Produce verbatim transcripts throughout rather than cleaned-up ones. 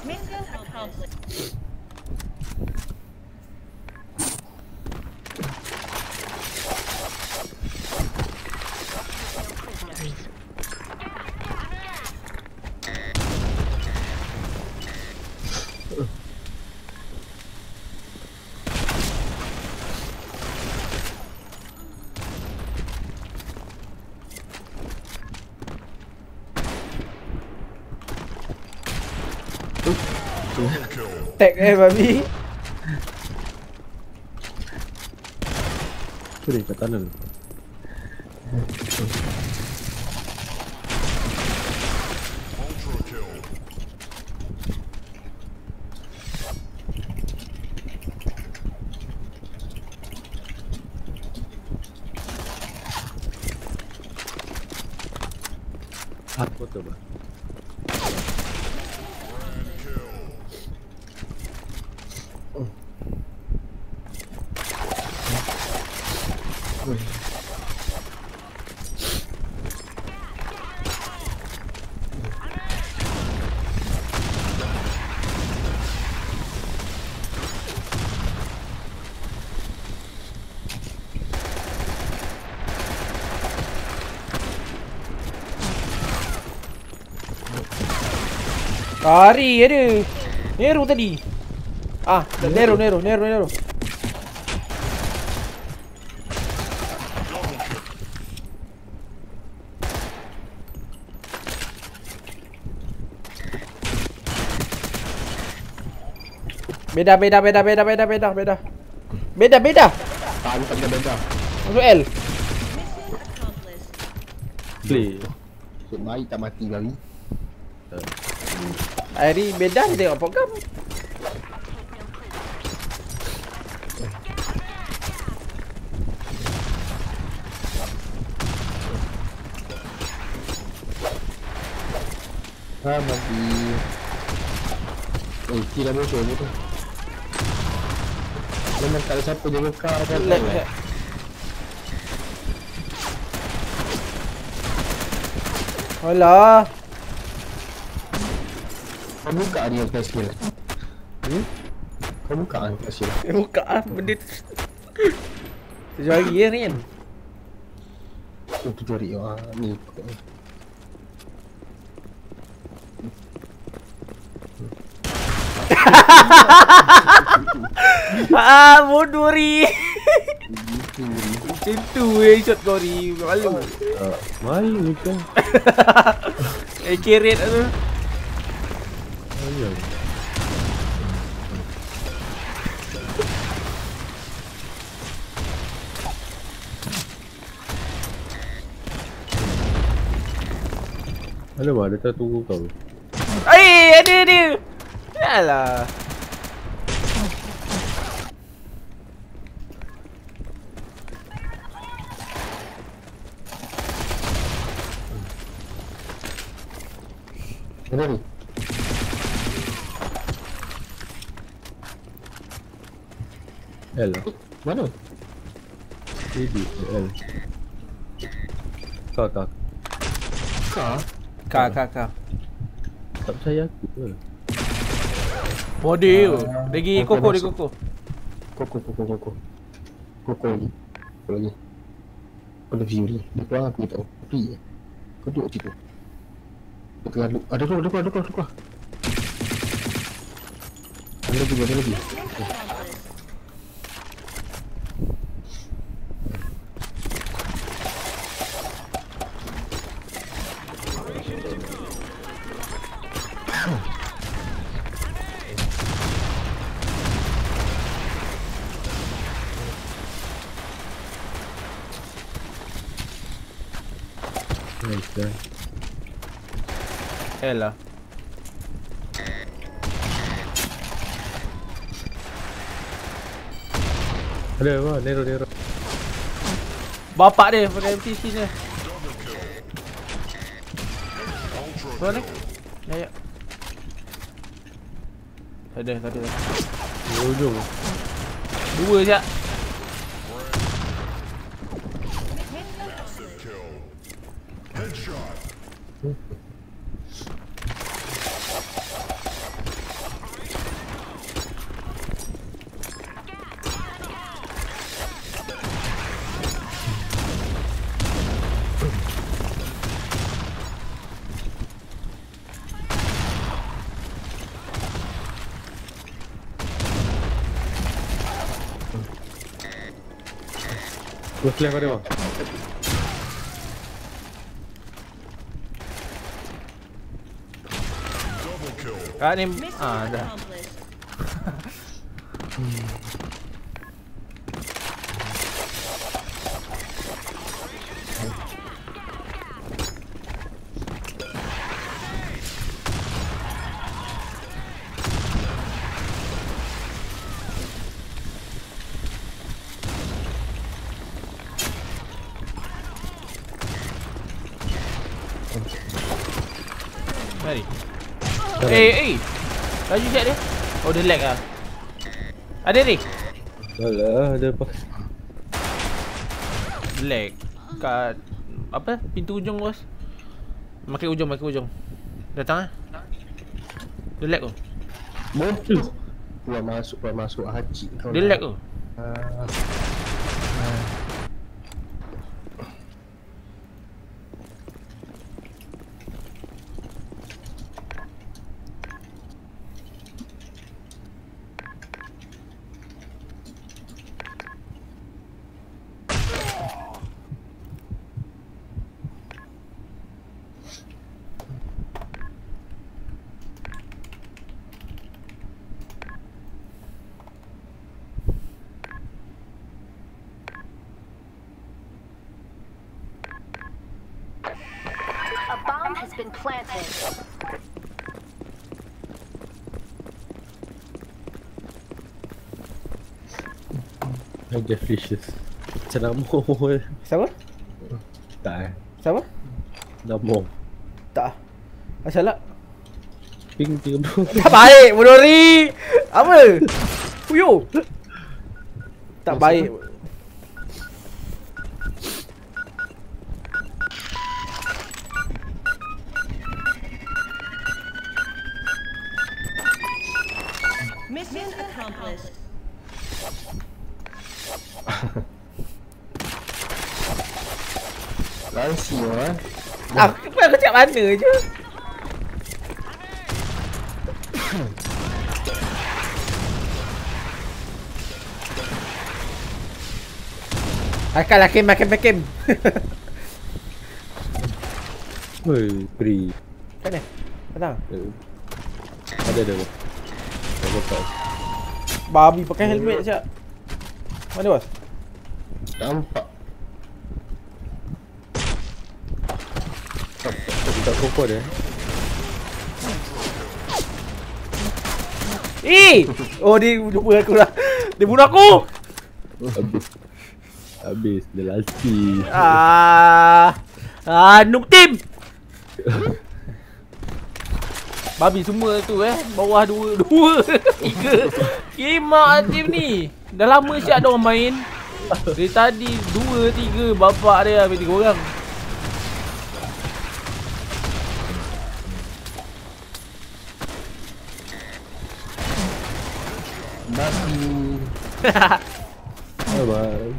Mission accomplished. Tag eh babi. Tu dia kat tunnel. Apa tu bah? Lari ada. Nero tadi. Ah, Nero, Nero, Nero, Nero. Beda, beda, beda, beda, beda, beda, beda. Beda, beda. Tak, bukan beda beda. Masuk L. Play. So, mai tak mati lagi. Hari beda dia tengok program. Ha, mati. Eh, kira musuh ni tu. Memang tak ada siapa jaga kau apa Lag. Alah. Kau buka ni yang special. Hmm? Kau buka ni special. Eh, buka ah benda tu. Tujuh hari ya Rian. Oh, tu cari ah ni. Ah, bodoh Ri. Macam tu eh shot kau Ri. Malu. Uh, malu kan. Eh keret tu. Ayam. Alamak, dia tak tunggu kau. Eh, ada dia. Yalah. Mana ni? L. Mana? Ini L. Kau kau. Kau? Ka ka ka. Tak percaya aku ke? Bodoh. Lagi koko dia koko. Koko, koko, koko. Koko lagi. Koko lagi. Kau ada view ni. Dia keluar aku tahu. Tapi kau duduk situ. Dia keluar duduk. Ada keluar, ada keluar, ada keluar, ada keluar. Ada lagi, ada lagi. Nice dah. Yalah. Ada apa? Nero Nero. Bapak dia pakai M P C dia. Mana? Ya ya. Ada, tadi ada. Di ujung. Dua je. Gua flash pada bang. Kat ni Mission ah dah. accomplished. Mari. Eh eh. Laju jet dia. Oh dia lag ah. Ada ni. Alah, ada apa? Lag. Kat apa? Pintu ujung bos. Makin ujung, makin ujung. Datang ah. Dia lag tu. Betul. Keluar masuk, keluar masuk haji kau. Dia lag tu. Ah. A bomb has been planted. Ada fishes. Macam nama. Siapa? Tak eh. Siapa? Nama. Tak. Asal lah. Ping tiga puluh. Tak baik, Bodori. Apa? Puyo. Tak baik. Mission accomplished. Lansi orang. Aku aku cakap mana je. Akal lah Kim, makin makin. Woi, free. Kat ni. Datang. Ada ada. Aku tak. Babi pakai helmet je. Mana bos? Nampak. Tak kokor dia. Eh! Oh dia jumpa aku lah. Dia bunuh aku. Habis. Habis dia lasi. Ah. Ah, noob team. Babi semua tu eh. Bawah dua, dua, tiga. Kimak team ni. Dah lama siap ada orang main. Dari tadi dua, tiga. Bapak dia habis tiga orang. Babi. Bye.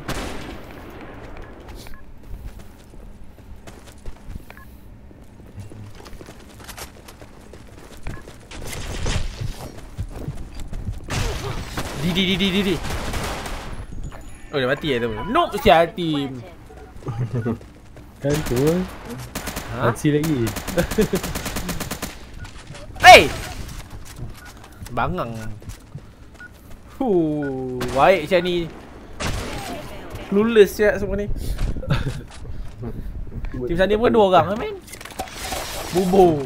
Di di di di di di. Oh dia mati ya tu. Noob sial team. Kan tu. Ha? Mati lagi. Hey! Bangang. Huh, baik macam ni. Clueless siap semua ni. Tim sana pun dua orang lah men. Bubu.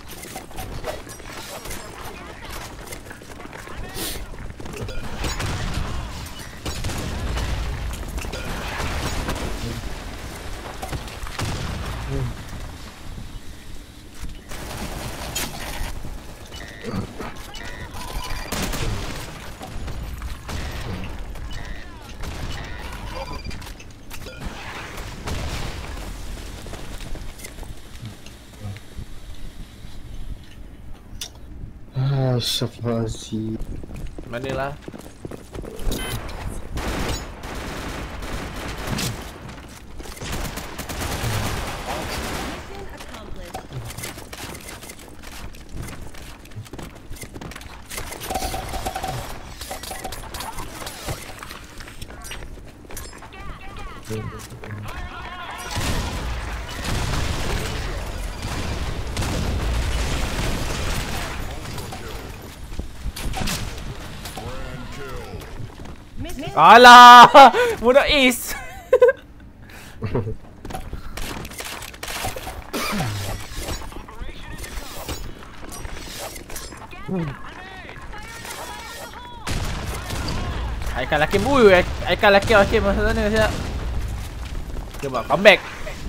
Astaghfirullahaladzim. Manalah. Mission accomplished. Mission Alah, budak Ace. Aikal Hakim bui, Aikal Hakim Hakim masa sana siap. Cuba comeback.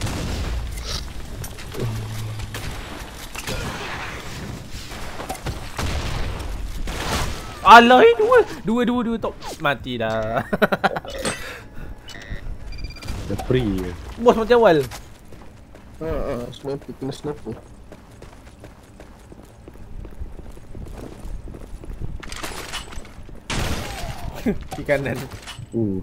Alah, eh, dua. Dua, dua, dua top. Mati dah. Dah free je. Bos macam awal. Ha ah, sniper kena sniper. Di kanan. Uh,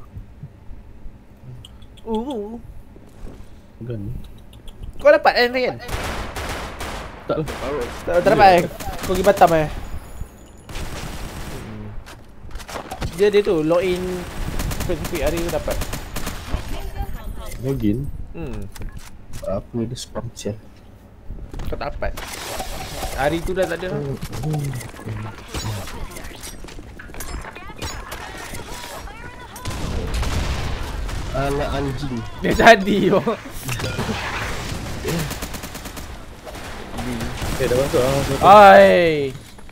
Uh. kan. Kau dapat kan Ryan? Tak lah. Tak, tak dapat eh? Kau pergi Batam eh? Dia dia tu login spesifik hari tu dapat. Login. Hmm. Apa dia spam sial. Kau tak dapat. Hari tu dah tak ada. Anak anjing. Dia jadi oh. Eh, dah masuk lah. Ai.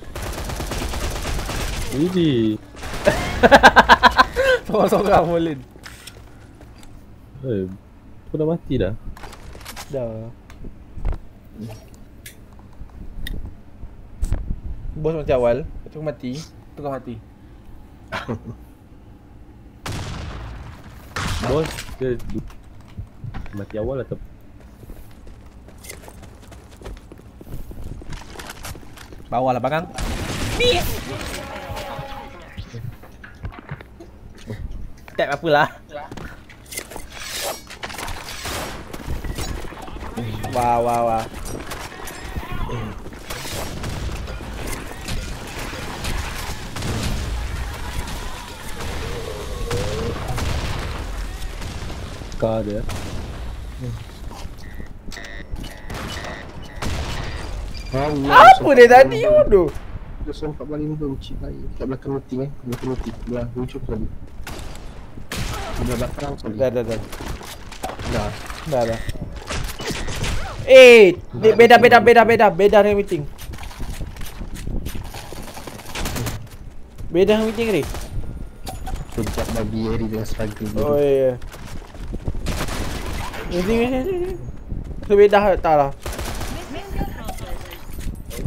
Ini. Sorang-sorang Molin. Eh, kau dah mati dah. Dah. Bos macam awal, lepas tu mati, tu kau mati. Bos, dia du- mati awal atau Bawah lah belakang. Tak apalah. Wah wah wah. kar dia. Allah. Apa dia tadi bodoh? Dia sempat balik muka uci baik. Kat belakang meeting eh. Belakang meeting. Belah hujung sekali. Belah belakang sekali. Dah dah dah. Dah. Dah dah. Eh, be- beda beda beda beda beda dengan meeting. Beda dengan meeting ni. Sejak bagi Eri dengan struggle dulu. Oh iya. Meeting ni ni. Tu beda tak lah. mission accomplished.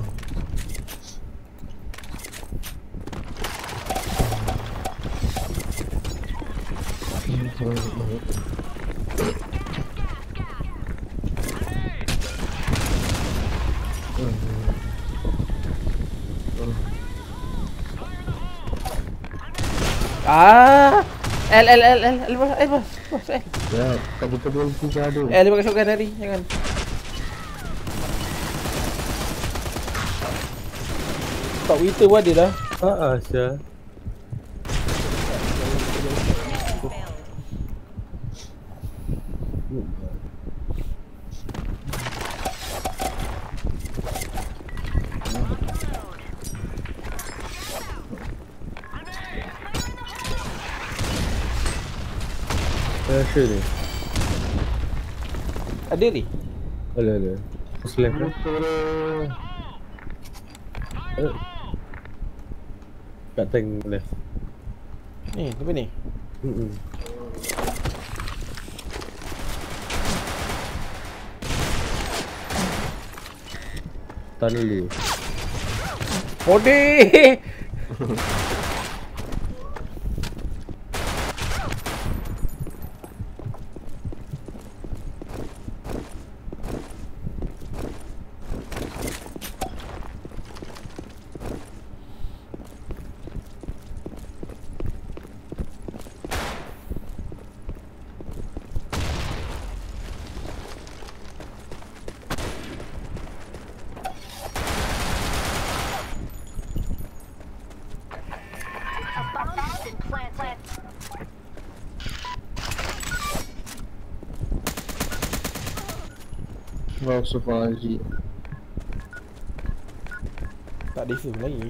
Ah, L L L L L bos L bos bos L. Ya, kat kita belum punya ada. L pakai shotgun tadi, jangan. Tak Twitter pun ada dah. Haa Syah. Rasa ni. Ada ni. Ada ada. Slam kan? Eh. Kat tank left. Ni, apa ni? Hmm. Tahan dulu. Mode. Astagfirullahaladzim. Tak ada film lagi.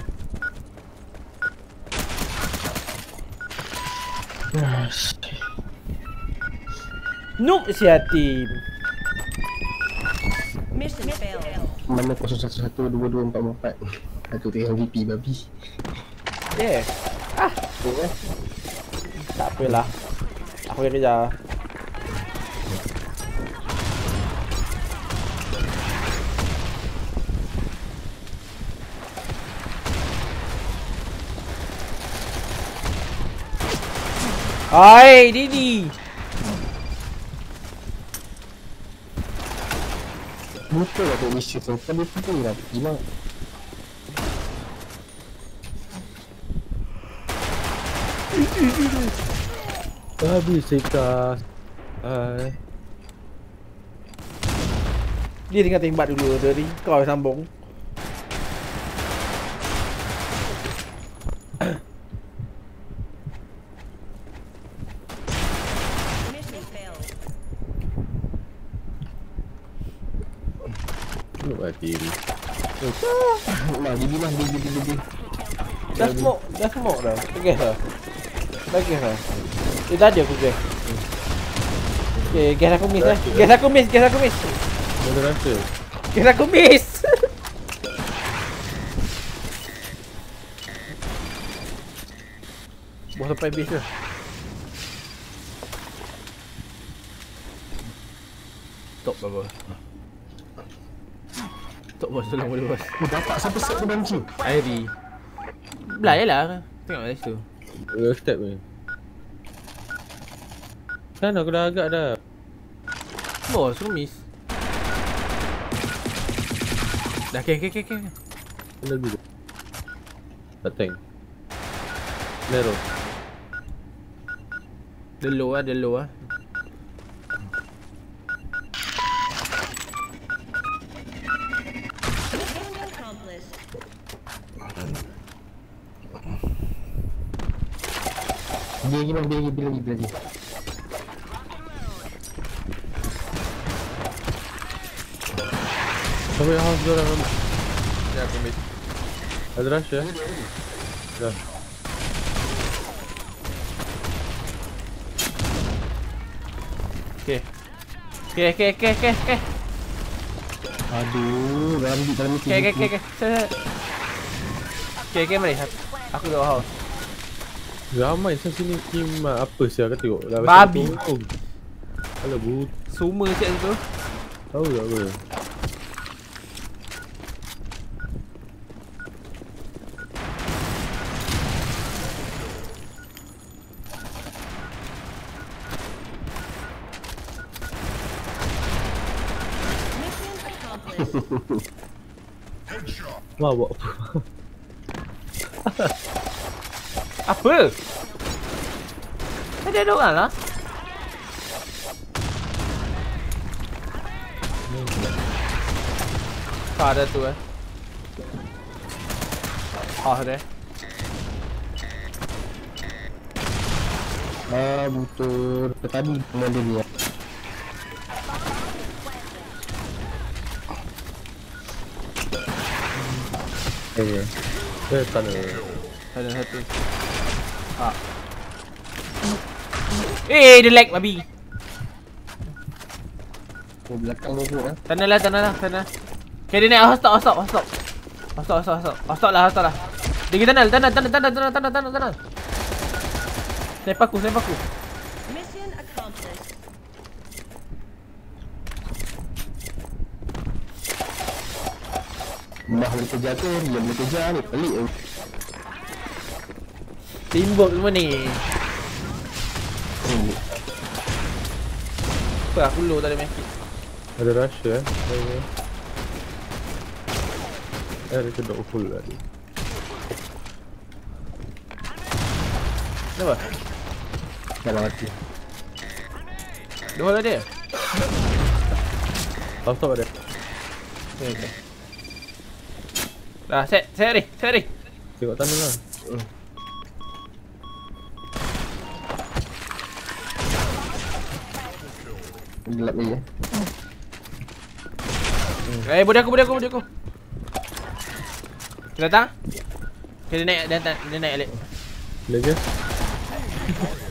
Noob siatim. Mission failed. Mana kosong satu satu dua dua empat empat. Satu tiga M V P babi. Yeah. Ah, Oh, tak apalah. Aku yang kejar. Hai, Didi. betul lah tu misi tu. Kan dia pun lah. Gila. Habis sekas. Hai. Dia tinggal tembak dulu tadi. Kau yang sambung. Mission failed. Nuk hati ni. Nah, gini lah, gini gini gini. Dah smoke, dah smoke dah. Gas dah. Dah gas dah. Eh tadi aku gas. Okay, gas aku miss eh. Gas aku miss, gas aku miss. Mana rasa? Gas aku miss. Buat sampai base ke? Top bos. Top bos, tolong boleh bos. Oh, dapat siapa set ke dalam tu? Airi. Belah je lah. Tengok dari situ. Dua step ni. Kan aku dah agak dah. Bos, aku miss. Dah, okay, okay, okay, okay. Kena dulu. Tak tank. Narrow. Dia low lah, dia low lah. Mission accomplished. Dia lagi bang, dia lagi, dia lagi, dia lagi. Sampai house dia orang. Ya aku miss. Ada rush ya? Dah. Okay. Okay, okay, okay, okay, okay. Aduh, dalam di dalam ni. Okay, okay, okay, okay. Set, set. Okay, okay, mari. Aku duduk house. Ramai saya sini team apa sih aku tengok. Dah Babi. Kalau bu Semua chat tu. tahu tak apa. Mission accomplished. Wah buat apa? Apa? Tadi ada orang lah. Tak ada tu eh. Ah ada. Ah, betul. Tadi dengan dia ni. Eh, eh tak ada. Ada satu. Ah. Eh, dia lag babi. Oh, belakang tu ah. Tanah lah, tanah lah, tanah. Okay, dia naik house top, house top, house top. House top, house top, house top. House top lah, house top lah. Dia pergi tanah, tanah, tanah, tanah, tanah, tanah, tanah, tanah. Snipe aku, snipe aku. Mission accomplished. Dah boleh kerja tu, dia boleh kerja ni. Pelik eh. Teamwork semua ni. Hmm. Apa aku low tak ada main kick. Ada rush ya. Eh, eh dia kedok full tadi. Kenapa? Dalam hati. Dua lah dia. House top ada. Okay, okay. Dah, set, set ni, set ni. Tengok tanah lah. Gelap ni ya. Eh, body aku, body aku, body aku. Kita datang. Okay, dia naik, dia naik, dia naik balik. Lagi.